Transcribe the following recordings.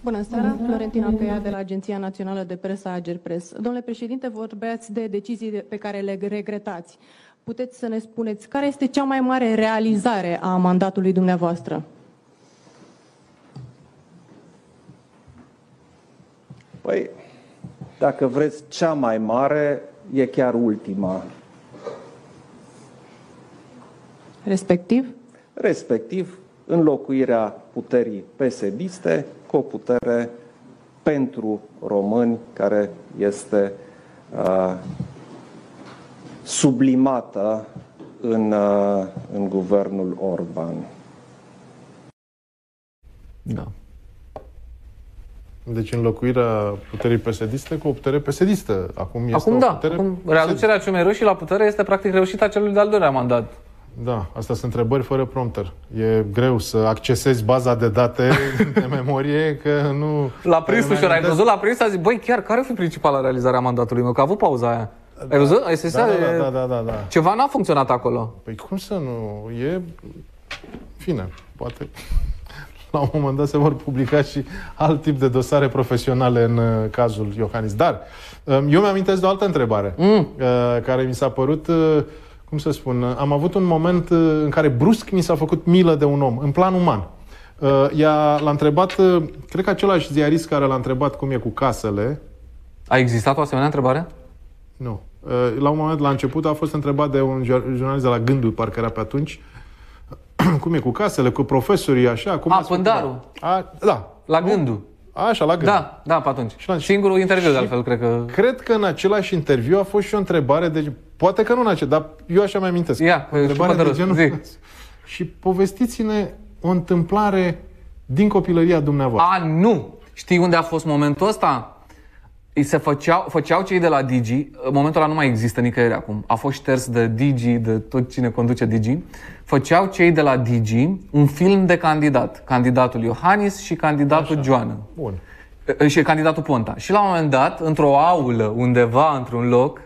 Bună seara, Florentina Peia de la Agenția Națională de Presă Agerpres. Domnule președinte, vorbeați de decizii pe care le regretați. Puteți să ne spuneți care este cea mai mare realizare a mandatului dumneavoastră? Păi, dacă vreți, cea mai mare e chiar ultima. Respectiv? Respectiv, înlocuirea puterii PSD-iste cu o putere pentru români care este sublimată în guvernul Orban. Da. Deci înlocuirea puterii PSD-iste cu o putere PSD-istă. Acum da. Acum, readucerea CMR- și la putere este practic reușita celui de-al doilea mandat. Da, astea sunt întrebări fără prompter. E greu să accesezi baza de date de memorie, că nu... L-a prins ușor, ai văzut? L-a prins, a zis, băi, chiar care a fost principala realizare a mandatului meu? Că a avut pauza aia. Ai văzut? Da. Ceva n-a funcționat acolo. Păi cum să nu? E... Fine, poate... La un moment dat se vor publica și alt tip de dosare profesionale în cazul Iohannis. Dar eu mi-amintesc de o altă întrebare care mi s-a părut... Cum să spun, am avut un moment în care brusc mi s-a făcut milă de un om, în plan uman. L-a întrebat, cred că același ziarist care l-a întrebat cum e cu casele. A existat o asemenea întrebare? Nu. La un moment, la început, a fost întrebat de un jurnalist de la Gândul, parcă era pe atunci, cum e cu casele, cu profesorii, așa. Cum Pândaru. Da. La Gândul. Așa, la Gândul. Da, pe atunci. Singurul interviu, de altfel, cred că... Cred că în același interviu a fost și o întrebare, deci poate că nu în același, dar eu așa mai amintesc. O întrebare de genul. Și povestiți-ne o întâmplare din copilăria dumneavoastră. Nu! Știi unde a fost momentul ăsta? Făceau cei de la Digi, momentul ăla nu mai există nicăieri acum, a fost șters de Digi, de tot cine conduce Digi, făceau cei de la Digi un film de candidat, candidatul Iohannis și candidatul Joană. Bun. Și candidatul Ponta. Și la un moment dat, într-o aulă, undeva, într-un loc,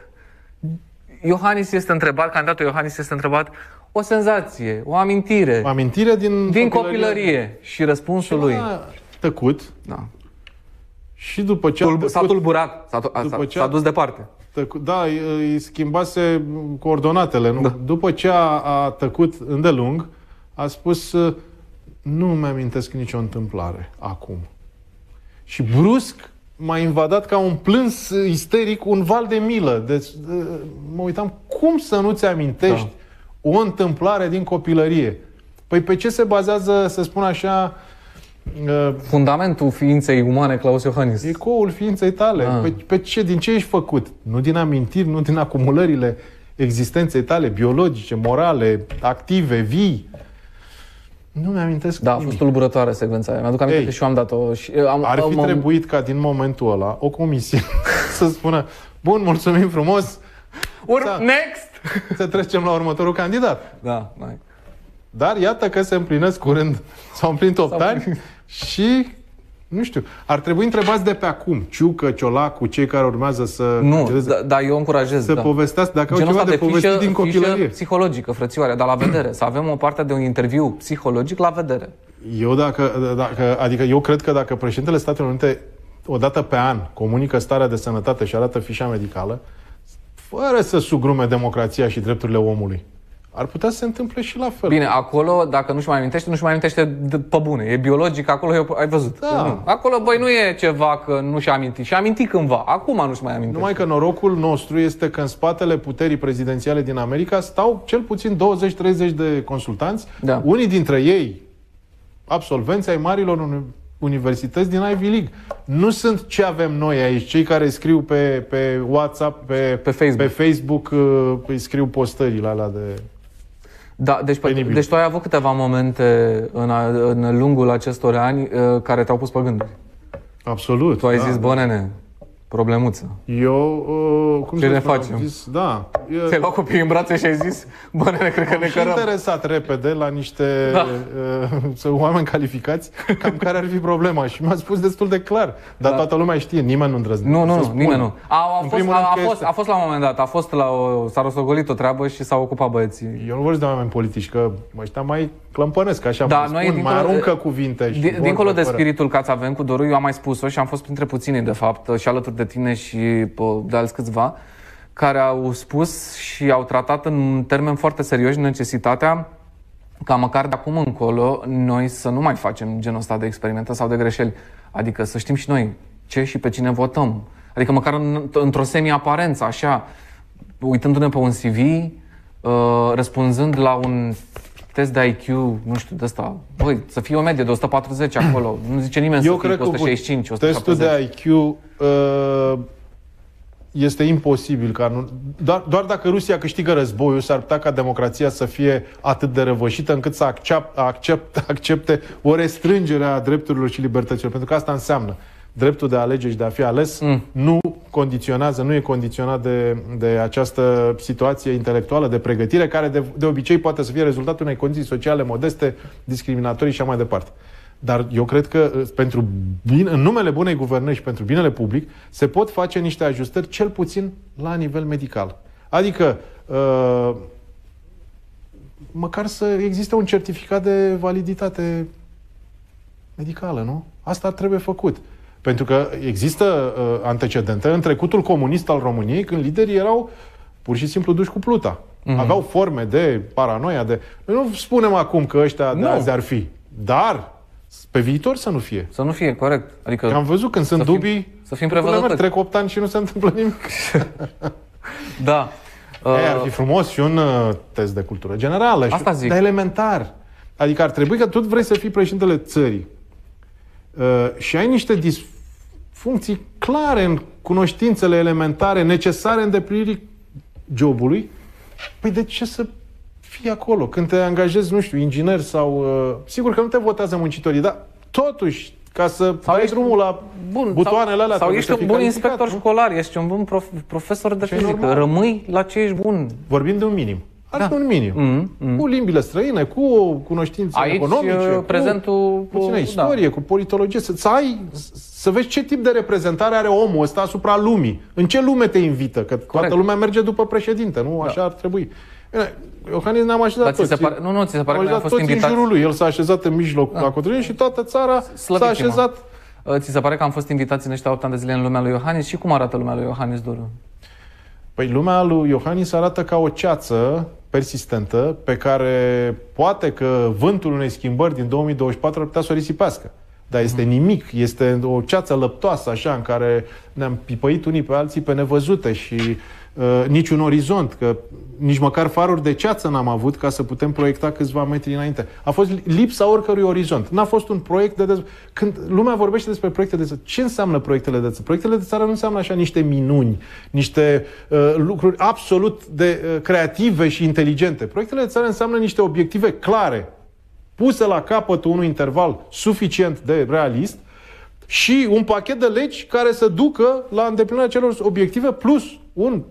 candidatul Iohannis este întrebat o senzație, o amintire. O amintire din copilărie. Și răspunsul lui. Tăcut. Da. Și după ce s-a tulburat, s-a dus departe. Da, îi schimbase coordonatele. Nu? Da. După ce a tăcut îndelung, a spus nu mi-amintesc nicio întâmplare acum. Și brusc m-a invadat ca un plâns isteric un val de milă. Deci mă uitam, cum să nu-ți amintești o întâmplare din copilărie? Păi pe ce se bazează, să spun așa, fundamentul ființei umane, Claus Iohannis? Ecoul ființei tale. Din ce ești făcut? Nu din amintiri, nu din acumulările existenței tale, biologice, morale, active, vii. Nu mi-amintesc nimic. A fost tulburătoare secvența aia. Mi-aduc aminte că și eu am dat-o. Ar fi trebuit ca din momentul ăla o comisie să spună: bun, mulțumim frumos, next! Să trecem la următorul candidat. Da. Dar iată că se împlinesc curând, s-au împlinit 8 ani și, nu știu, ar trebui întrebați de pe acum, Ciucă, Ciolacu, cei care urmează să... Dar eu încurajez. Să povestească, dacă au ceva de povestit din copilărie. Psihologică, frățioare, dar la vedere. Să avem o parte de un interviu psihologic la vedere. Eu cred că dacă președintele Statelor Unite o dată pe an comunică starea de sănătate și arată fișa medicală, fără să sugrume democrația și drepturile omului, ar putea să se întâmple și la fel. Bine, acolo, dacă nu-și mai amintește pe bune. E biologic, acolo ai văzut. Da. Acolo, nu e ceva că nu și-a amintit. Și-a amintit cândva. Acum nu-și mai amintește. Numai că norocul nostru este că în spatele puterii prezidențiale din America stau cel puțin 20-30 de consultanți. Da. Unii dintre ei absolvenți ai marilor universități din Ivy League. Nu sunt ce avem noi aici, cei care scriu pe WhatsApp, pe Facebook îi scriu postările alea de... Da, deci tu ai avut câteva momente în lungul acestor ani care te-au pus pe gânduri. Absolut. Tu ai zis, bă, nene, Problemuță. Cum Ce să ne spun, am facem? zis, da. Ți-ai luat copiii în brațe și ai zis, bă, nene, cred că ne Și cărăm. interesat repede la niște oameni calificați cam care ar fi problema și mi-a spus destul de clar. Dar toată lumea știe, nimeni nu îndrăznește. Nu, nimeni nu. A fost la un moment dat, s-a rostogolit o treabă și s-au ocupat băieții. Eu nu vorbesc de oameni politici, că ăștia mai clămpănesc, așa Da, mai spun, mai aruncă cuvinte. Și dincolo de fără. spiritul că ați avem cu Doru, eu am mai spus-o și am fost printre puținii, de fapt, și alături de tine și de alți câțiva, care au spus și au tratat în termeni foarte serioși necesitatea ca măcar de acum încolo noi să nu mai facem genul ăsta de experimente sau de greșeli. Adică să știm și noi ce și pe cine votăm. Adică măcar într-o semi-aparență, așa, uitându-ne pe un CV, răspunzând la un test de IQ, nu știu, de ăsta, băi, să fie o medie de 140 acolo. Nu zice nimeni să fie 165, 170. Testul de IQ este imposibil ca nu... Doar dacă Rusia câștigă războiul, s-ar putea ca democrația să fie atât de răvășită încât să accepte o restrângere a drepturilor și libertăților. Pentru că asta înseamnă dreptul de a alege și de a fi ales nu e condiționat de această situație intelectuală de pregătire, care de obicei poate să fie rezultatul unei condiții sociale modeste, discriminatorii și așa mai departe. Dar eu cred că în numele bunei guvernări și pentru binele public se pot face niște ajustări, cel puțin la nivel medical. Adică măcar să existe un certificat de validitate medicală, nu? Asta trebuie făcut. Pentru că există antecedente în trecutul comunist al României, când liderii erau pur și simplu duși cu pluta. Aveau forme de paranoia, de... Noi nu spunem acum că ăștia de azi ar fi, dar pe viitor să nu fie. Să nu fie, corect. Adică am văzut când sunt dubii, să fim prevăzători. Trec 8 ani și nu se întâmplă nimic. Da. Ar fi frumos și un test de cultură generală. Asta zic. Dar elementar. Adică ar trebui că tot vrei să fii președintele țării și ai niște disfuncții clare în cunoștințele elementare necesare îndeplinirii jobului. Păi de ce să fii acolo? Când te angajezi, nu știu, inginer sau... sigur că nu te votează muncitorii, dar totuși, ca să dai drumul la butoanele alea... Sau ești un bun inspector școlar, ești un bun profesor de fizică. Rămâi la ce ești bun. Vorbim de un minim. Ar fi un minim. Cu limbile străine, cu cunoștințe economice, prezentul, cu puțină istorie, cu politologie. Să vezi ce tip de reprezentare are omul ăsta asupra lumii. În ce lume te invită? Că toată lumea merge după președinte, nu? Așa ar trebui. Bine, Iohannis ne-am așezat toți. Ți se pare că am fost invitați în jurul lui. El s-a așezat în mijloc la cotrănie și toată țara s-a așezat. Ți se pare că am fost invitați în ăștia 8 ani de zile în lumea lui Iohannis? Și cum arată lumea lui Iohannis, Doru? Păi lumea lui Iohannis arată ca o ceață persistentă pe care poate că vântul unei schimbări din 2024 ar putea să o risipească. Dar este nimic, este o ceață lăptoasă așa în care ne-am pipăit unii pe alții pe nevăzute și niciun orizont, că nici măcar faruri de ceață n-am avut ca să putem proiecta câțiva metri înainte. A fost lipsa oricărui orizont. N-a fost un proiect de dezvoltare. Când lumea vorbește despre proiecte de țară, ce înseamnă proiectele de țară? Proiectele de țară nu înseamnă așa niște minuni, niște lucruri absolut de creative și inteligente. Proiectele de țară înseamnă niște obiective clare, puse la capătul unui interval suficient de realist și un pachet de legi care să ducă la îndeplinirea celor obiective plus un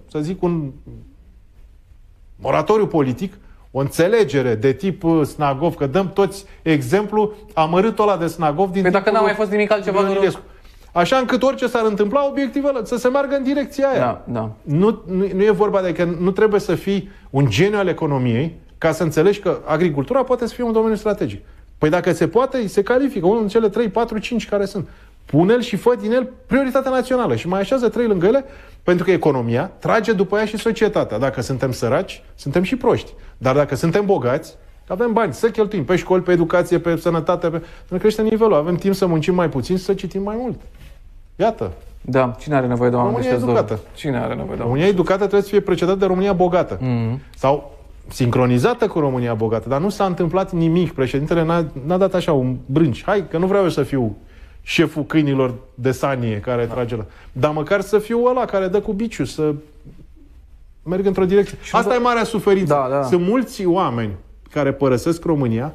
moratoriu politic, o înțelegere de tip Snagov, că dăm toți exemplu amărât ăla de Snagov din dacă n-a mai fost nimic altceva noroc. Așa încât orice s-ar întâmpla, obiectivele să se meargă în direcția aia. Da. Nu e vorba de că nu trebuie să fii un geniu al economiei ca să înțelegi că agricultura poate să fie un domeniu strategic. Păi dacă se poate, se califică unul din cele 3, 4, 5 care sunt. Pune-l și fă din el prioritatea națională și mai așează 3 lângă ele, pentru că economia trage după ea și societatea. Dacă suntem săraci, suntem și proști. Dar dacă suntem bogați, avem bani să cheltuim pe școli, pe educație, pe sănătate, să crește nivelul. Avem timp să muncim mai puțin și să citim mai mult. Iată. Da, cine are nevoie de oameni România educată. Cine are nevoie de România educată trebuie să fie precedată de România bogată. Sau sincronizată cu România bogată. Dar nu s-a întâmplat nimic. Președintele n-a dat așa un brânci. Hai, că nu vreau eu să fiu șeful câinilor de sanie care trage la... Dar măcar să fiu ăla care dă cu biciu, să merg într-o direcție. Asta e marea suferință. Da. Sunt mulți oameni care părăsesc România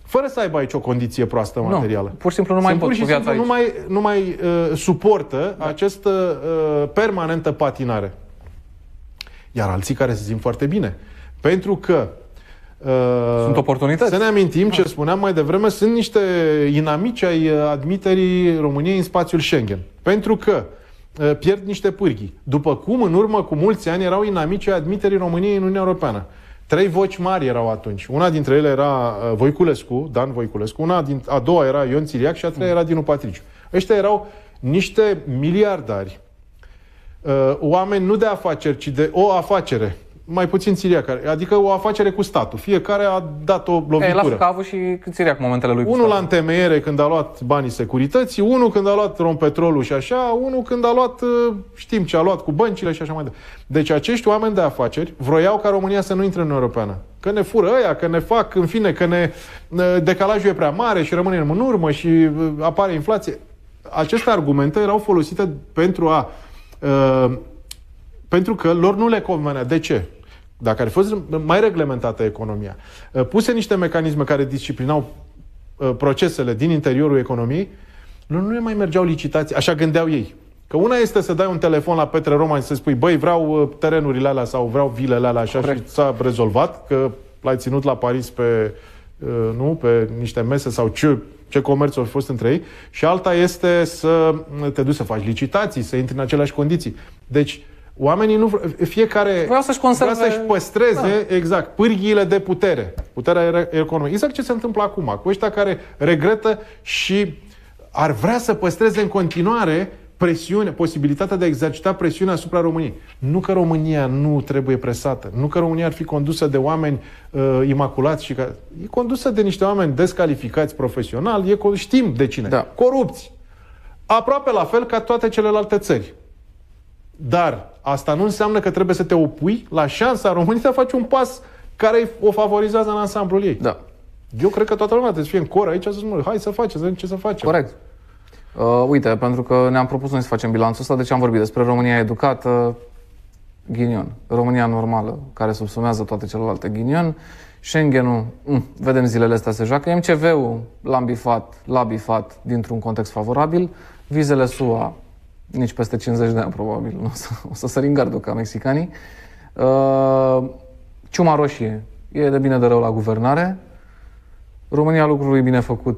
fără să aibă aici o condiție proastă materială. Pur și simplu nu mai pot cu viața aici. Nu mai suportă această permanentă patinare. Iar alții care se simt foarte bine. Pentru că sunt oportunități. Să ne amintim ce spuneam mai devreme, sunt niște inamici ai admiterii României în spațiul Schengen. Pentru că pierd niște pârghii. După cum în urmă cu mulți ani erau inamici ai admiterii României în Uniunea Europeană. 3 voci mari erau atunci. Una dintre ele era Voiculescu, Dan Voiculescu, a doua era Ion Țiriac și a treia era Dinu Patriciu. Ăștia erau niște miliardari, oameni nu de afaceri, ci de o afacere. Mai puțin Țiriac, adică o afacere cu statul. Fiecare a dat o lovitură. Lasă că a avut și Țiriac momentele lui. Unul la întemeiere când a luat banii securității, unul când a luat Rompetrolul și așa, unul când a luat, știm ce a luat cu băncile și așa mai departe. Deci acești oameni de afaceri vroiau ca România să nu intre în Uniunea Europeană. Că ne fură ăia, că ne fac, în fine, că decalajul e prea mare și rămânem în urmă și apare inflație. Aceste argumente erau folosite pentru că lor nu le convenea. De ce? Dacă ar fi fost mai reglementată economia, puse niște mecanisme care disciplinau procesele din interiorul economiei, lor nu le mai mergeau licitații, așa gândeau ei. Că una este să dai un telefon la Petre Roman și să spui, băi, vreau terenurile alea sau vreau vilele alea, așa, corect, și s-a rezolvat, că l-ai ținut la Paris pe niște mese sau ce comerț a fost între ei. Și alta este să te duci să faci licitații, să intri în aceleași condiții. Deci, oamenii fiecare vreau să-și păstreze exact pârghiile de putere. Puterea economică. Exact ce se întâmplă acum cu ăștia care regretă și ar vrea să păstreze în continuare posibilitatea de a exercita presiune asupra României. Nu că România nu trebuie presată, nu că România ar fi condusă de oameni imaculați e condusă de niște oameni descalificați profesional, știm de cine. Da. Corupți. Aproape la fel ca toate celelalte țări. Dar asta nu înseamnă că trebuie să te opui la șansa României de a face un pas care o favorizează în ansamblul ei. Da. Eu cred că toată lumea trebuie să fie în cor aici să spună, hai să facem, să vedem ce să facem. Corect. Uite, pentru că ne-am propus noi să facem bilanțul ăsta, deci am vorbit despre România educată, ghinion. România normală, care subsumează toate celelalte, ghinion. Schengen-ul, vedem zilele astea se joacă. MCV-ul l-a bifat dintr-un context favorabil. Vizele SUA, nici peste 50 de ani, probabil. O să sărim gardul ca mexicanii. Ciuma roșie e de bine de rău la guvernare. România lucrului bine făcut.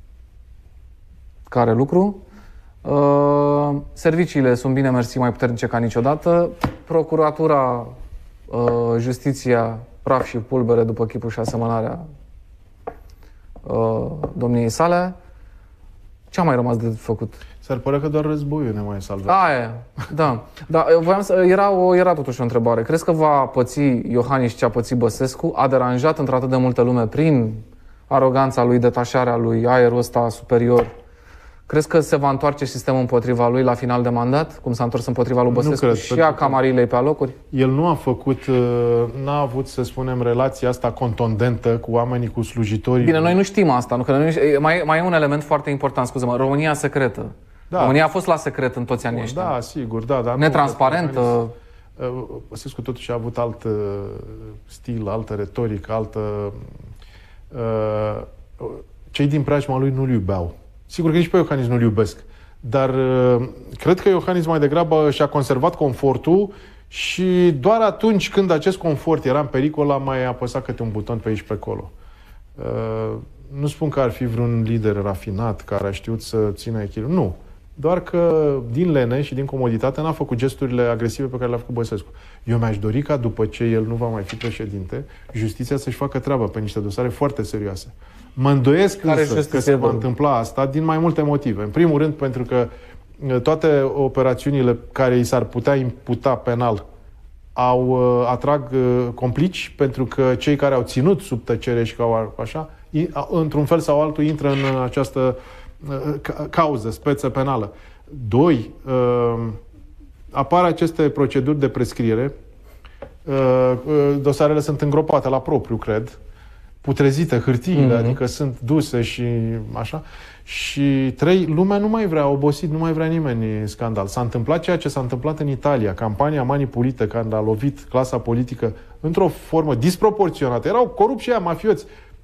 Care lucru? Serviciile sunt bine mersi mai puternice ca niciodată. Procuratura, justiția, praf și pulbere după chipul și asemănarea domniei sale. Ce a mai rămas de făcut? S-ar părea că doar războiul ne mai salvează. Aia, da. Era totuși o întrebare. Crezi că va păți Iohannis ce a pățit Băsescu? A deranjat într-atât de multă lume prin aroganța lui, detașarea lui, aerul ăsta superior? Crezi că se va întoarce sistemul împotriva lui la final de mandat? Cum s-a întors împotriva lui Băsescu și a Camarilei pe alocuri? El nu a făcut, n-a avut, să spunem, relația asta contundentă cu oamenii, cu slujitorii. Bine, noi nu știm asta. Mai e un element foarte important, scuze-mă. România secretă. Da. România a fost la secret în toți anii ăștia. Da, sigur, da. Dar netransparentă. Băsescu totuși a avut alt stil, altă retorică, cei din preajma lui nu-l iubeau. Sigur că nici pe Iohannis nu-l iubesc. Dar cred că Iohannis mai degrabă și-a conservat confortul și doar atunci când acest confort era în pericol a mai apăsat câte un buton pe aici pe acolo. Nu spun că ar fi vreun lider rafinat care a știut să țină echilibru. Nu. Doar că din lene și din comoditate n-a făcut gesturile agresive pe care le-a făcut Băsescu. Eu mi-aș dori ca după ce el nu va mai fi președinte, justiția să-și facă treaba pe niște dosare foarte serioase. Mă îndoiesc însă că se va întâmpla asta din mai multe motive. În primul rând pentru că toate operațiunile care i s-ar putea imputa penal atrag complici, pentru că cei care au ținut sub tăcere și așa, într-un fel sau altul intră în această cauză, speță penală. 2. Apar aceste proceduri de prescriere. Dosarele sunt îngropate la propriu, cred. Putrezite hârtiile, adică sunt duse și așa. Și 3, lumea nu mai vrea, obosit, nu mai vrea nimeni scandal. S-a întâmplat ceea ce s-a întâmplat în Italia, campania Mani Pulite, când a lovit clasa politică într-o formă disproporționată. Erau corupți și ea, mafioți.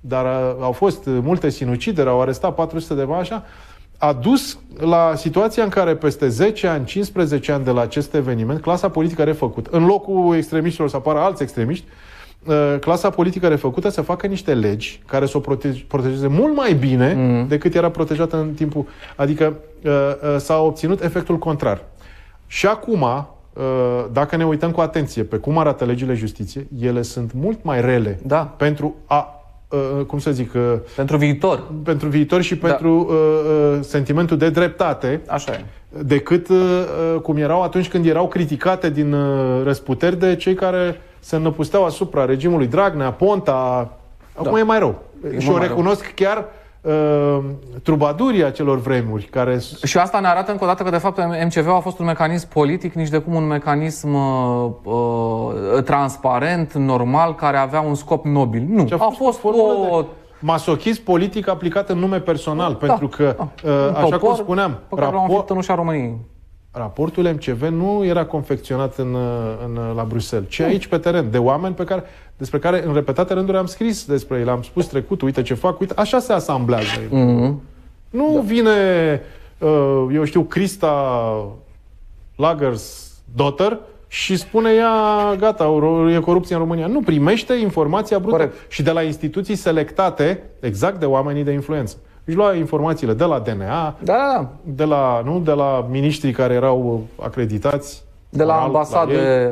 dar au fost multe sinucideri, au arestat 400 de așa, a dus la situația în care peste 10 ani, 15 ani de la acest eveniment, clasa politică refăcută, în locul extremiștilor să apară alți extremiști, clasa politică refăcută să facă niște legi care să o protejeze mult mai bine decât era protejată în timpul... Adică s-a obținut efectul contrar. Și acum, dacă ne uităm cu atenție pe cum arată legile justiție, ele sunt mult mai rele pentru a... cum să zic... pentru viitor. Pentru viitor și pentru sentimentul de dreptate. Așa e. Decât cum erau atunci când erau criticate din răsputeri de cei care se năpusteau asupra regimului Dragnea, Ponta. Acum e mai rău. Și o recunosc chiar trubadurii acelor vremuri care... Și asta ne arată încă o dată că de fapt MCV-ul a fost un mecanism politic, nici de cum un mecanism transparent, normal, care avea un scop nobil. Nu, a fost o... masochism politic aplicat în nume personal, pentru că, așa cum spuneam, raportul MCV nu era confecționat la Bruxelles, ci aici pe teren, de oameni despre care în repetate rânduri am scris despre ei, le-am spus trecut, uite ce fac, uite, așa se asamblează. Nu vine, eu știu, Christa Lagers daughter și spune ea, gata, e corupție în România. Nu, primește informația brută. Corect. Și de la instituții selectate exact de oamenii de influență. Își lua informațiile de la DNA, de la miniștrii care erau acreditați, de la ambasade.